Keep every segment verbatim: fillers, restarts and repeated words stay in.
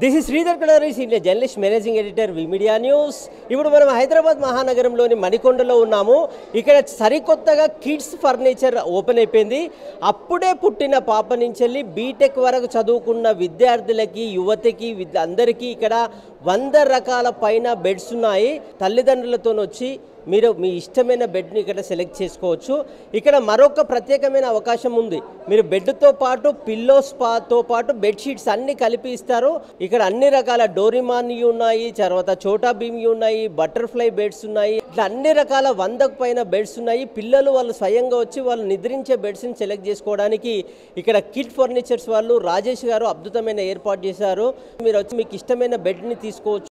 This is Sridhar Kadari, senior journalist, managing editor, V media news. ఇప్పుడు మనం హైదరాబాద్ మహానగరంలోని మణికొండలో ఉన్నాము. ఇక్కడ సరికొత్తగా కిడ్స్ ఫర్నిచర్ ఓపెన్ అయిపోయింది. అప్పుడే పుట్టిన పాప నుంచి వెళ్ళి బీటెక్ వరకు చదువుకున్న విద్యార్థులకి, యువతకి, అందరికీ ఇక్కడ వంద రకాల పైన బెడ్స్ ఉన్నాయి. తల్లిదండ్రులతో వచ్చి మీరు మీ ఇష్టమైన బెడ్ని ఇక్కడ సెలెక్ట్ చేసుకోవచ్చు. ఇక్కడ మరొక ప్రత్యేకమైన అవకాశం ఉంది. మీరు బెడ్తో పాటు పిల్లోస్ పాతో పాటు బెడ్షీట్స్ అన్నీ కలిపి ఇస్తారు. ఇక్కడ అన్ని రకాల డోరిమాన్ ఉన్నాయి, తర్వాత చోటా భీమ్ ఉన్నాయి, బటర్ఫ్లై బెడ్స్ ఉన్నాయి. ఇట్లా అన్ని రకాల వందకు పైన బెడ్స్ ఉన్నాయి. పిల్లలు వాళ్ళు స్వయంగా వచ్చి వాళ్ళు నిద్రించే బెడ్స్ని సెలెక్ట్ చేసుకోవడానికి ఇక్కడ కిడ్ ఫర్నిచర్స్ వాళ్ళు రాజేష్ గారు అద్భుతమైన ఏర్పాటు చేశారు. మీరు వచ్చి మీకు ఇష్టమైన బెడ్ని తీసుకోవచ్చు.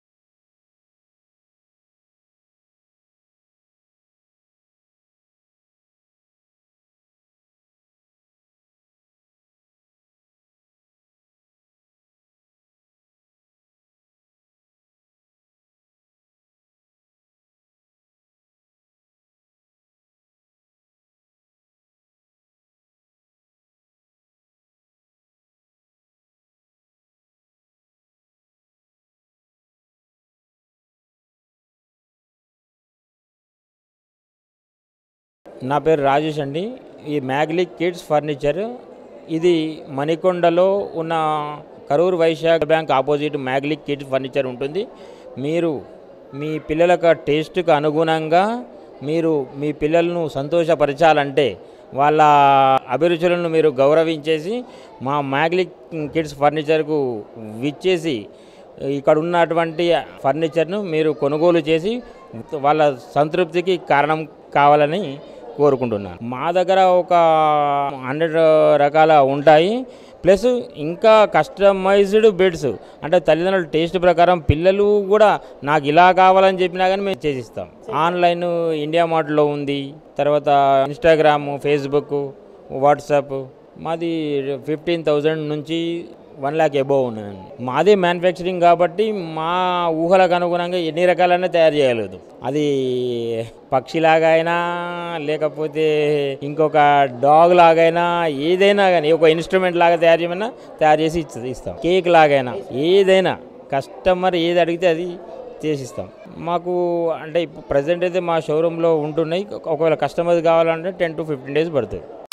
నా పేరు రాజేష్ అండి. ఈ మ్యాగ్లిక్ కిడ్స్ ఫర్నిచర్ ఇది మణికొండలో ఉన్న Karur Vysya bank opposite Maglic kids furniture ఉంటుంది. మీరు మీ పిల్లలకు టేస్ట్కి అనుగుణంగా మీరు మీ పిల్లలను సంతోషపరచాలంటే వాళ్ళ అభిరుచులను మీరు గౌరవించేసి మా మ్యాగ్లిక్ కిడ్స్ ఫర్నిచర్కు విచ్చేసి ఇక్కడ ఉన్నటువంటి ఫర్నిచర్ను మీరు కొనుగోలు చేసి వాళ్ళ సంతృప్తికి కారణం కావాలని కోరుకుంటున్నాను. మా దగ్గర ఒక హండ్రెడ్ రకాల ఉంటాయి. ప్లస్ ఇంకా కస్టమైజ్డ్ బెడ్స్ అంటే తల్లిదండ్రుల టేస్ట్ ప్రకారం పిల్లలు కూడా నాకు ఇలా కావాలని చెప్పినా కానీ మేము చేసిస్తాం. ఆన్లైన్ ఇండియా మార్ట్లో ఉంది, తర్వాత ఇన్స్టాగ్రాము, ఫేస్బుక్, వాట్సాప్. మాది ఫిఫ్టీన్ థౌజండ్ నుంచి వన్ ల్యాక్ ఎబోవ్ ఉన్నదండి. మాదే మ్యానుఫ్యాక్చరింగ్ కాబట్టి మా ఊహలకు అనుగుణంగా ఎన్ని రకాలైనా తయారు చేయలేదు. అది పక్షిలాగా అయినా లేకపోతే ఇంకొక డాగ్ లాగైనా ఏదైనా కానీ ఒక ఇన్స్ట్రుమెంట్ లాగా తయారు చేయమన్నా తయారు చేసి ఇస్తాం. కేక్ లాగైనా ఏదైనా కస్టమర్ ఏది అడిగితే అది చేసిస్తాం. మాకు అంటే ఇప్పుడు ప్రజెంట్ అయితే మా షోరూంలో ఉంటున్నాయి. ఒకవేళ కస్టమర్ కావాలంటే టెన్ టు ఫిఫ్టీన్ డేస్ పడుతుంది.